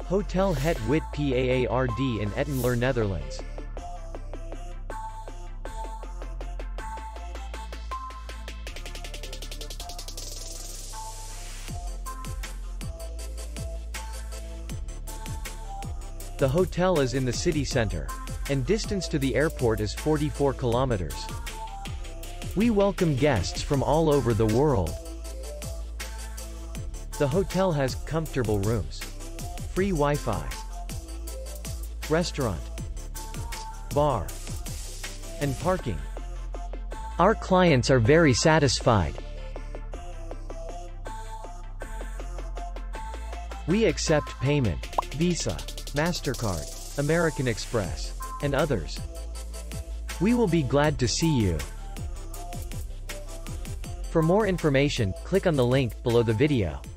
Hotel Het Witte Paard in Etten-Leur, Netherlands. The hotel is in the city center, and distance to the airport is 44 kilometers. We welcome guests from all over the world. The hotel has comfortable rooms, free Wi-Fi, restaurant, bar, and parking. Our clients are very satisfied. We accept payment, Visa, MasterCard, American Express, and others. We will be glad to see you. For more information, click on the link below the video.